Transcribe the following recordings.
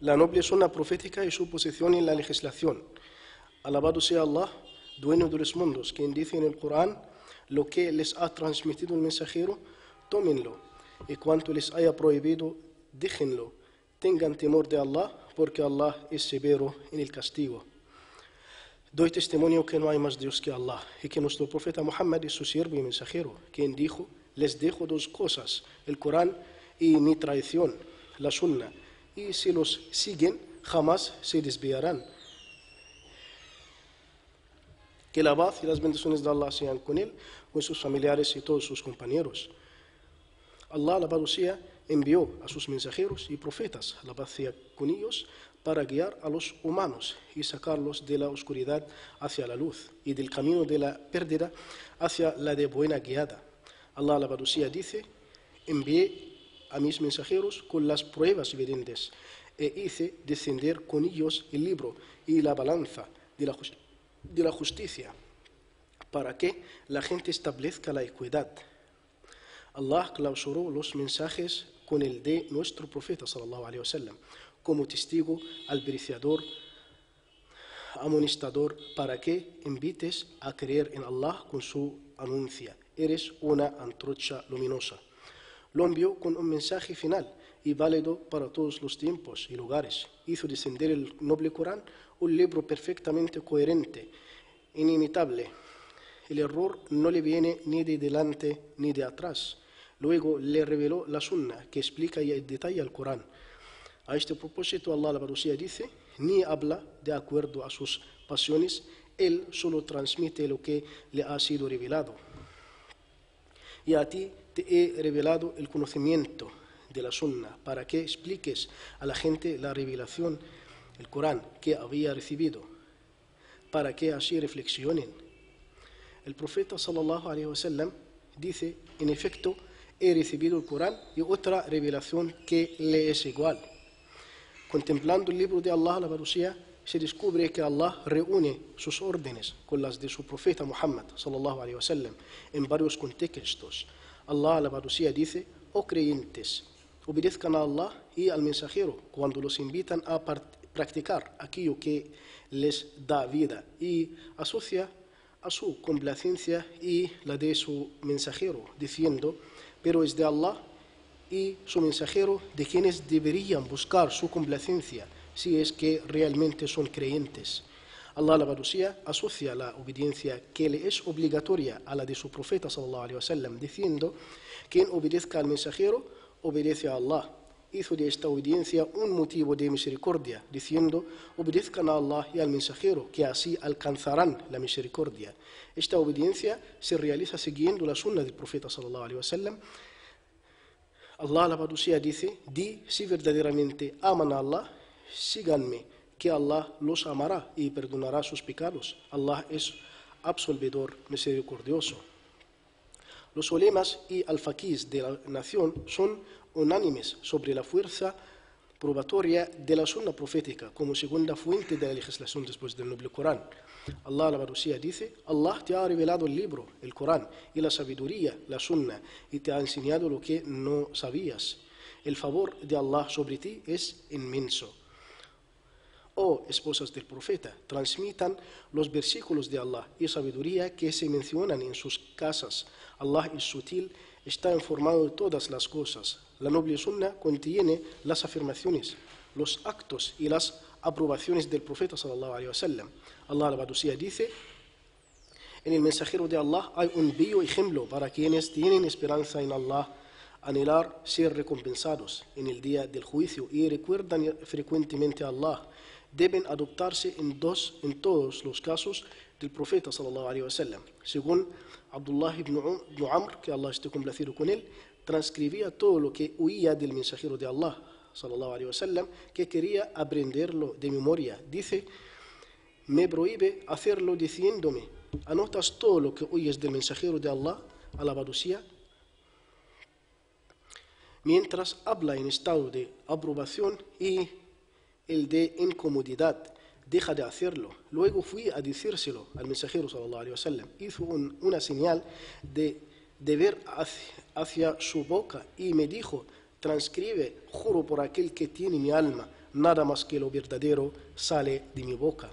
la noble sunna profética y su posición en la legislación. Alabado sea Allah, dueño de los mundos, quien dice en el Corán: lo que les ha transmitido el mensajero, tómenlo, y cuanto les haya prohibido, déjenlo. Tengan temor de Allah, porque Allah es severo en el castigo. Doy testimonio que no hay más Dios que Allah, y que nuestro profeta Muhammad es su siervo y mensajero, quien dijo: les dejo dos cosas, el Corán y mi tradición, la sunna, y si los siguen, jamás se desviarán. Que la paz y las bendiciones de Allah sean con él, con sus familiares y todos sus compañeros. Allah, alabado sea, envió a sus mensajeros y profetas, la paz sea con ellos, para guiar a los humanos y sacarlos de la oscuridad hacia la luz y del camino de la pérdida hacia la de buena guiada. Allah, alabado sea, dice: envié a mis mensajeros con las pruebas evidentes e hice descender con ellos el libro y la balanza de la justicia, para que la gente establezca la equidad. Allah clausuró los mensajes con el de nuestro profeta sallallahu alaihi wasallam como testigo albriciador, amonestador, para que invites a creer en Allah con su anuncia: eres una antorcha luminosa. Lo envió con un mensaje final y válido para todos los tiempos y lugares. Hizo descender el noble Corán, un libro perfectamente coherente, inimitable. El error no le viene ni de delante ni de atrás. Luego le reveló la sunna, que explica y detalla el Corán. A este propósito, Allah, alabado sea, dice: ni habla de acuerdo a sus pasiones, él solo transmite lo que le ha sido revelado. Y a ti te he revelado el conocimiento de la sunna, para que expliques a la gente la revelación, el Corán, que había recibido, para que así reflexionen. El profeta sallallahu alaihi wasallam dice: en efecto, he recibido el Corán y otra revelación que le es igual. Contemplando el libro de Allah, alabado sea, se descubre que Allah reúne sus órdenes con las de su profeta Muhammad sallallahu alaihi wasallam en varios contextos. Allah, alabado sea, dice: oh creyentes, obedezcan a Allah y al mensajero cuando los invitan a practicar aquello que les da vida, y asocia a su complacencia y la de su mensajero, diciendo: pero es de Allah y su mensajero de quienes deberían buscar su complacencia, si es que realmente son creyentes. Allah, alabado sea, asocia la obediencia que le es obligatoria a la de su profeta sallallahu alaihi wasallam, diciendo: quien obedezca al mensajero obedece a Allah. Hizo de esta obediencia un motivo de misericordia, diciendo: obedezcan a Allah y al mensajero, que así alcanzarán la misericordia. Esta obediencia se realiza siguiendo la sunna del profeta sallallahu alaihi wasallam. Allah, alabado sea, dice: di, si verdaderamente aman a Allah, síganme, que Allah los amará y perdonará sus pecados. Allah es absolvedor misericordioso. Los ulemas y al-faquís de la nación son unánimes sobre la fuerza probatoria de la sunna profética como segunda fuente de la legislación después del noble Corán. Allah, alabado sea, dice: Allah te ha revelado el libro, el Corán, y la sabiduría, la sunna, y te ha enseñado lo que no sabías. El favor de Allah sobre ti es inmenso. Oh esposas del profeta, transmitan los versículos de Allah y sabiduría que se mencionan en sus casas. Allah es sutil, está informado de todas las cosas. La noble sunna contiene las afirmaciones, los actos y las aprobaciones del profeta sallallahu alaihi wasallam. Allah, alabado sea, dice: en el mensajero de Allah hay un bello ejemplo para quienes tienen esperanza en Allah, anhelar ser recompensados en el día del juicio y recuerdan frecuentemente a Allah. Deben adoptarse en todos los casos del profeta sallallahu alaihi wasallam. Según Abdullah ibn Amr, que Allah esté complacido con él, transcribía todo lo que oía del mensajero de Allah sallallahu alaihi wasallam, que quería aprenderlo de memoria. Dice: me prohíbe hacerlo diciéndome: ¿anotas todo lo que oyes del mensajero de Allah, alabado sea? Mientras habla en estado de aprobación y el de incomodidad, deja de hacerlo. Luego fui a decírselo al mensajero sallallahu alaihi wasallam. Hizo una señal de ver hacia su boca y me dijo: transcribe, juro por aquel que tiene mi alma, nada más que lo verdadero sale de mi boca.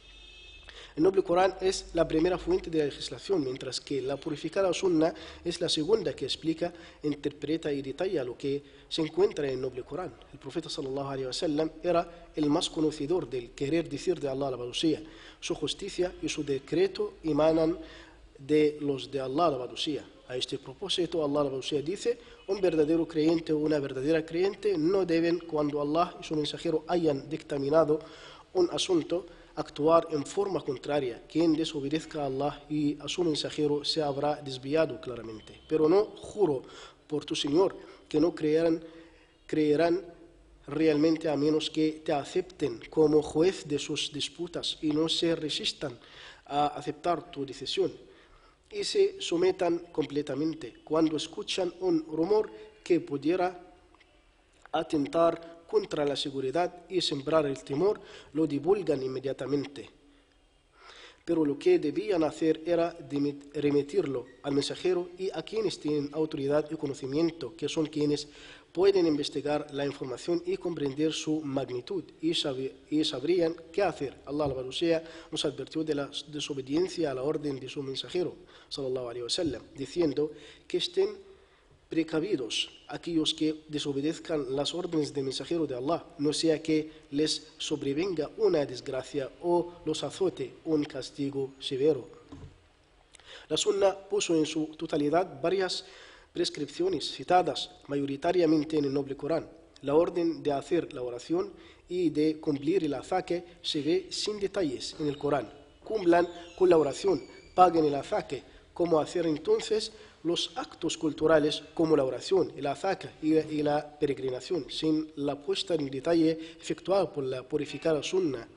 El noble Corán es la primera fuente de la legislación, mientras que la purificada Sunna es la segunda que explica, interpreta y detalla lo que se encuentra en el noble Corán. El profeta sallallahu alaihi wasallam era el más conocedor del querer decir de Allah al-Badusiya. Su justicia y su decreto emanan de los de Allah al-Badusiya. A este propósito, Allah al-Badusiya dice: un verdadero creyente o una verdadera creyente no deben, cuando Allah y su mensajero hayan dictaminado un asunto, actuar en forma contraria. Quien desobedezca a Allah y a su mensajero se habrá desviado claramente. Pero no juro por tu Señor que no creerán realmente a menos que te acepten como juez de sus disputas y no se resistan a aceptar tu decisión y se sometan completamente. Cuando escuchan un rumor que pudiera atentar contra la seguridad y sembrar el temor, lo divulgan inmediatamente. Pero lo que debían hacer era remitirlo al mensajero y a quienes tienen autoridad y conocimiento, que son quienes pueden investigar la información y comprender su magnitud, y sabrían qué hacer. Allah al-Badusiya nos advirtió de la desobediencia a la orden de su mensajero, sallallahu alaihi wasallam, diciendo que estén precavidos aquellos que desobedezcan las órdenes del mensajero de Allah, no sea que les sobrevenga una desgracia o los azote un castigo severo. La Sunna puso en su totalidad varias prescripciones citadas mayoritariamente en el noble Corán. La orden de hacer la oración y de cumplir el azaque se ve sin detalles en el Corán. Cumplan con la oración, paguen el azaque. ¿Cómo hacer entonces los actos culturales como la oración, el azaque y la peregrinación, sin la puesta en detalle efectuada por la purificada Sunna?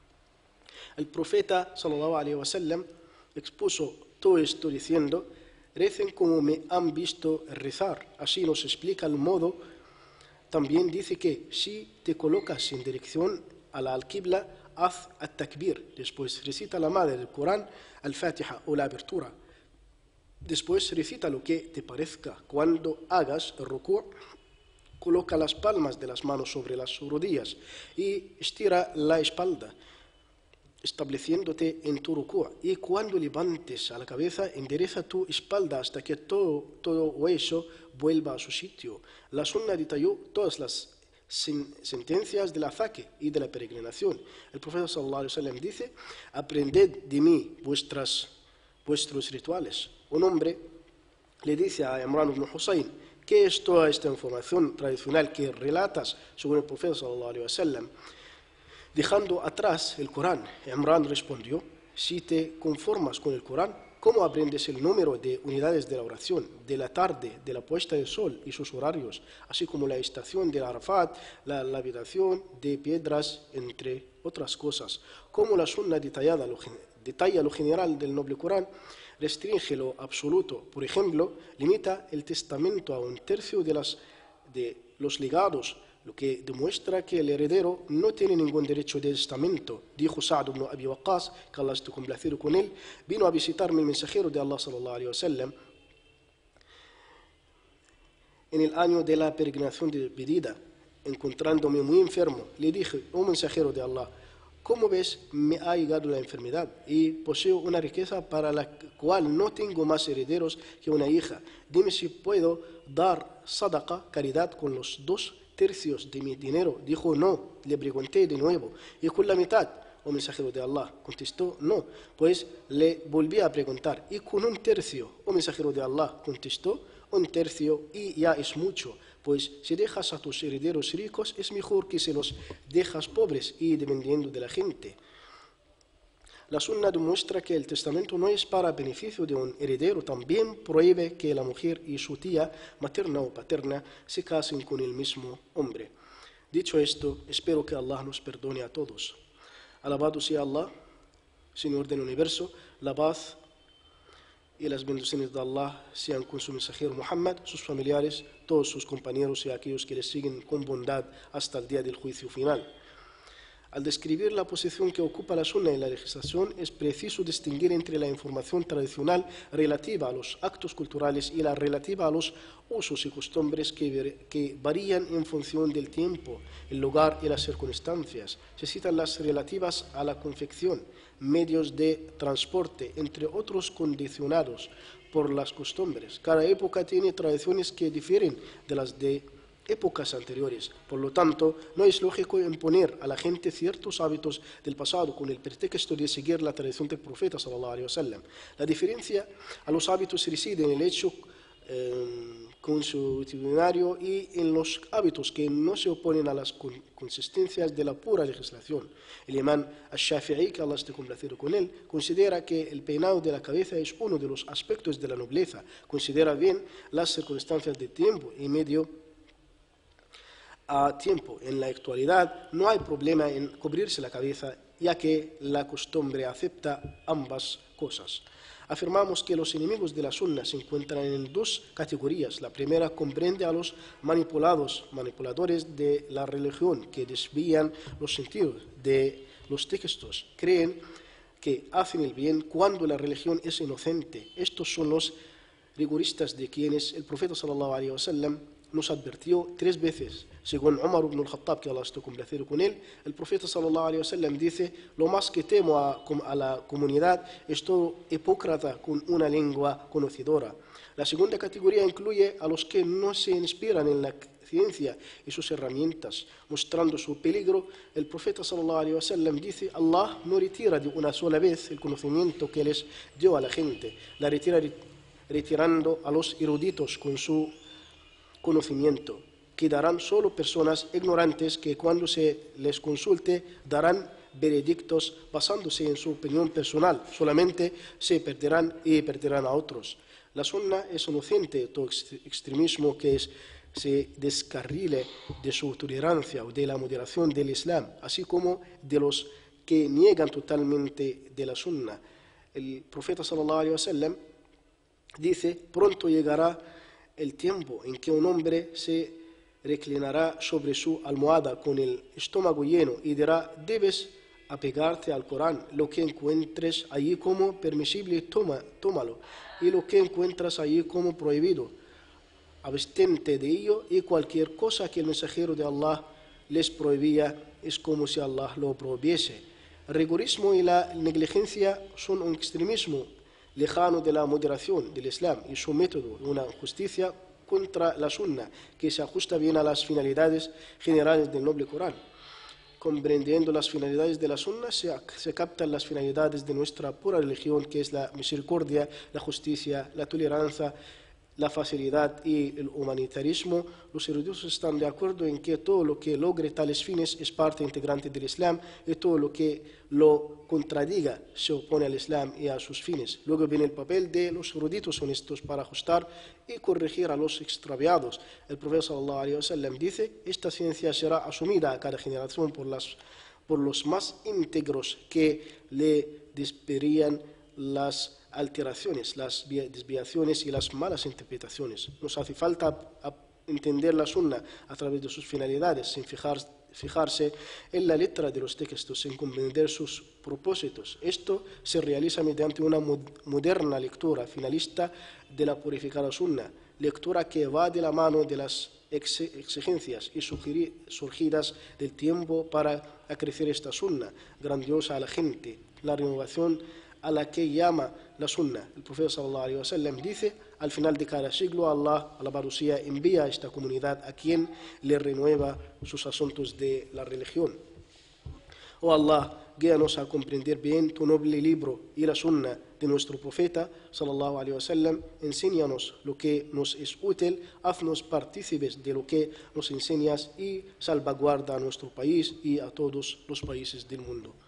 El profeta sallallahu alaihi wasallam expuso todo esto diciendo: recen como me han visto rezar. Así nos explica el modo. También dice que si te colocas en dirección a la al-Qibla, haz at-takbir. Después recita la madre del Corán, al-Fatiha o la abertura. Después recita lo que te parezca. Cuando hagas el rukú, coloca las palmas de las manos sobre las rodillas y estira la espalda, estableciéndote en tu rukú. Y cuando levantes a la cabeza, endereza tu espalda hasta que todo hueso vuelva a su sitio. La Sunna detalló todas las sentencias del azaque y de la peregrinación. El profeta sallallahu alaihi wasallam dice: aprended de mí vuestros rituales. Un hombre le dice a Imran ibn Husayn: ¿qué es toda esta información tradicional que relatas sobre el profeta sallallahu alaihi wasallam, dejando atrás el Corán? Imran respondió: si te conformas con el Corán, ¿cómo aprendes el número de unidades de la oración, de la tarde, de la puesta del sol y sus horarios, así como la estación de Arafat, la lapidación de piedras, entre otras cosas? Como la Sunna detalla lo general del noble Corán, restringe lo absoluto. Por ejemplo, limita el testamento a un tercio de los legados, lo que demuestra que el heredero no tiene ningún derecho de testamento. Dijo Sa'd ibn Abi Waqqas, que Allah esté complacido con él: vino a visitarme el mensajero de Allah sallallahu alaihi wasallam en el año de la peregrinación de despedida. Encontrándome muy enfermo, le dije: oh mensajero de Allah, como ves, me ha llegado la enfermedad y poseo una riqueza para la cual no tengo más herederos que una hija. Dime si puedo dar sadaqa, caridad, con los 2/3 de mi dinero. Dijo: no. Le pregunté de nuevo: ¿y con la mitad, oh mensajero de Allah? Contestó: no. Pues le volví a preguntar: ¿y con 1/3, oh mensajero de Allah? Contestó: 1/3, y ya es mucho. Pues si dejas a tus herederos ricos, es mejor que si los dejas pobres y dependiendo de la gente. La Sunna demuestra que el testamento no es para beneficio de un heredero. También prohíbe que la mujer y su tía materna o paterna se casen con el mismo hombre. Dicho esto, espero que Allah nos perdone a todos. Alabado sea Allah, Señor del universo. La paz y las bendiciones de Allah sean con su mensajero Muhammad, sus familiares, todos sus compañeros y aquellos que les siguen con bondad hasta el día del juicio final. Al describir la posición que ocupa la Sunna en la legislación, es preciso distinguir entre la información tradicional relativa a los actos culturales y la relativa a los usos y costumbres que varían en función del tiempo, el lugar y las circunstancias. Se citan las relativas a la confección, medios de transporte, entre otros condicionados por las costumbres. Cada época tiene tradiciones que difieren de las de épocas anteriores. Por lo tanto, no es lógico imponer a la gente ciertos hábitos del pasado con el pretexto de seguir la tradición del profeta sallallahu alaihi wasallam. La diferencia a los hábitos reside en el hecho consuetudinario y en los hábitos que no se oponen a las consistencias de la pura legislación. El imán al-Shafi'i, que Allah esté complacido con él, considera que el peinado de la cabeza es uno de los aspectos de la nobleza. Considera bien las circunstancias de tiempo y medio a tiempo. En la actualidad no hay problema en cubrirse la cabeza, ya que la costumbre acepta ambas cosas. Afirmamos que los enemigos de la Sunna se encuentran en dos categorías. La primera comprende a los manipuladores de la religión que desvían los sentidos de los textos. Creen que hacen el bien cuando la religión es inocente. Estos son los rigoristas de quienes el profeta sallallahu alaihi wasallam nos advirtió 3 veces. Según Umar ibn al-Khattab, que Allah esté complacido con él, el profeta sallallahu alaihi wasallam dice: lo más que temo a la comunidad es todo hipócrita con una lengua conocedora. La segunda categoría incluye a los que no se inspiran en la ciencia y sus herramientas, mostrando su peligro. El profeta sallallahu alaihi wasallam dice: Allah no retira de una sola vez el conocimiento que les dio a la gente, la retira retirando a los eruditos con su conocimiento. Quedarán solo personas ignorantes que cuando se les consulte darán veredictos basándose en su opinión personal. Solamente se perderán y perderán a otros. La Sunna es inocente de todo extremismo que se descarrile de su tolerancia o de la moderación del Islam, así como de los que niegan totalmente de la Sunna. El profeta sallallahu alaihi wasallam dice: pronto llegará el tiempo en que un hombre se reclinará sobre su almohada con el estómago lleno y dirá: debes apegarte al Corán, lo que encuentres allí como permisible, tómalo, y lo que encuentras allí como prohibido, abstente de ello, y cualquier cosa que el mensajero de Allah les prohibía es como si Allah lo prohibiese. El rigorismo y la negligencia son un extremismo lejano de la moderación del Islam y su método, una justicia contra la Sunna que se ajusta bien a las finalidades generales del noble Corán. Comprendiendo las finalidades de la Sunna se captan las finalidades de nuestra pura religión, que es la misericordia, la justicia, la tolerancia, la facilidad y el humanitarismo. Los eruditos están de acuerdo en que todo lo que logre tales fines es parte integrante del Islam, y todo lo que lo contradiga se opone al Islam y a sus fines. Luego viene el papel de los eruditos honestos para ajustar y corregir a los extraviados. El profeta sallallahu alaihi wasallam dice: esta ciencia será asumida a cada generación por los más íntegros que le desperían las alteraciones, las desviaciones y las malas interpretaciones. Nos hace falta entender la Sunna a través de sus finalidades, sin fijarse en la letra de los textos, sin comprender sus propósitos. Esto se realiza mediante una moderna lectura finalista de la purificada Sunna, lectura que va de la mano de las exigencias y surgidas del tiempo para acrecer esta Sunna grandiosa a la gente, la renovación a la que llama la Sunna. El profeta sallallahu alaihi wasallam dice: al final de cada siglo Allah, alabado sea, envía a esta comunidad a quien le renueva sus asuntos de la religión. Oh Allah, guíanos a comprender bien tu noble libro y la Sunna de nuestro profeta sallallahu alaihi wasallam. Enséñanos lo que nos es útil, haznos partícipes de lo que nos enseñas y salvaguarda a nuestro país y a todos los países del mundo.